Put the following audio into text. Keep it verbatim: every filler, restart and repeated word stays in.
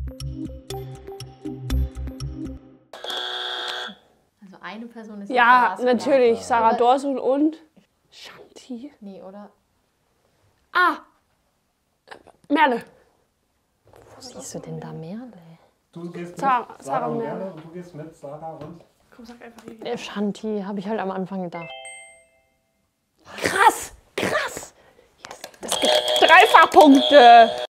Also eine Person ist Ja, glasklar. natürlich. Sarah Aber- Dorsun und Shanti. Nee, oder? Ah! Merle. Wo siehst du denn da Merle? Du gehst mit Sarah- Sarah, Sarah und Merle. Merle und du gehst mit Sarah und... Komm, sag einfach hier. Äh, Shanti, habe ich halt am Anfang gedacht. Krass! Krass! Yes. Das gibt Dreifachpunkte!